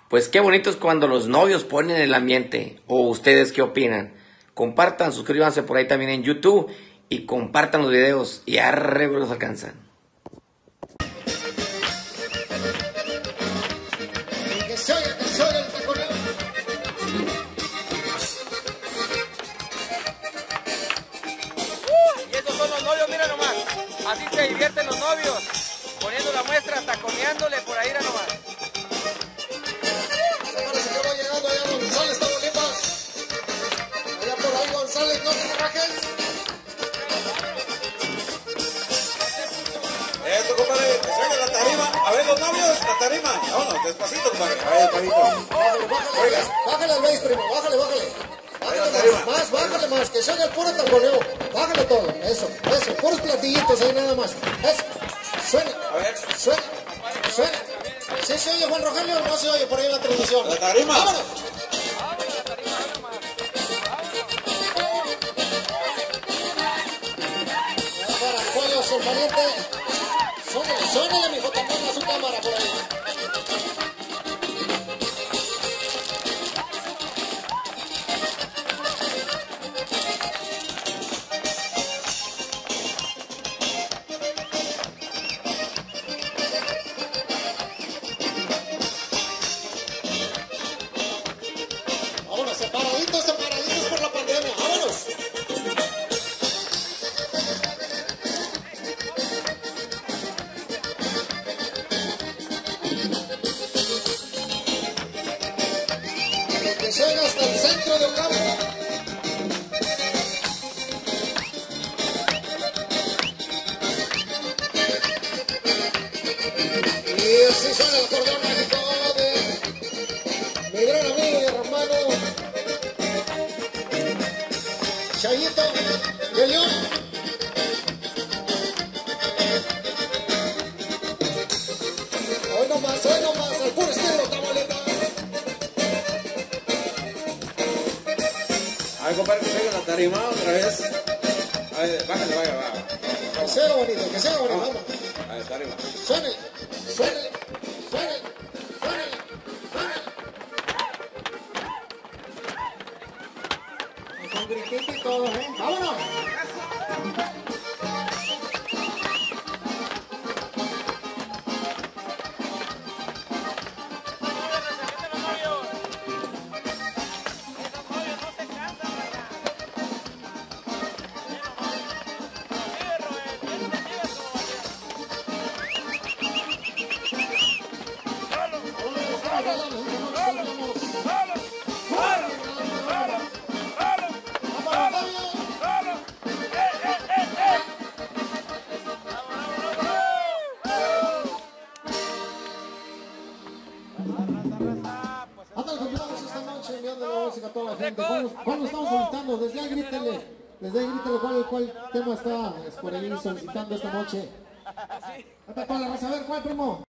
Pues qué bonito es cuando los novios ponen el ambiente. ¿O ustedes qué opinan? Compartan, suscríbanse por ahí también en YouTube y compartan los videos y arre los alcanzan. Y esos son los novios, mira nomás. Así se divierten los novios, poniendo la muestra, taconeándole por ahí, mira nomás. Parece que va llegando allá González, Tamaulipas. Allá por ahí González, no te rajes. Eso, compadre, que salga la tarima. A ver, los novios, la tarima. Vámonos, despacito, compadre. A ver, despacito. Bájale al bass, primo, bájale. Más, bájale más, que se oiga el puro taconeo. Bájale todo, eso, puros platillitos ahí nada más. Eso, suena. A ver. Suena. ¿Sí se oye Juan Rogelio o no se oye por ahí en la transmisión? La tarima. ¡Vámonos! Para apoyos, el pariente. Suénale, mijo, también a su cámara por ahí. Vámonos, separaditos por la pandemia. Vámonos. Que llega hasta el centro del campo. Y así suena el cordón mágico de mi gran amigo y hermano Chayito de León. Hoy nomás, al puro estilo Tamaulipas. A ver, compadre, que salga la tarima otra vez. A ver, bájale, vaya. Que sea bonito, vamos. A ver, tarima. Suene. Con gritito y todo, ¡vámonos! Ándale, continuamos esta noche enviando la música a toda la gente. ¿Cuándo estamos solicitando? Desde ahí grítele cuál tema está por ahí solicitando esta noche. A ver, ¿cuál, primo?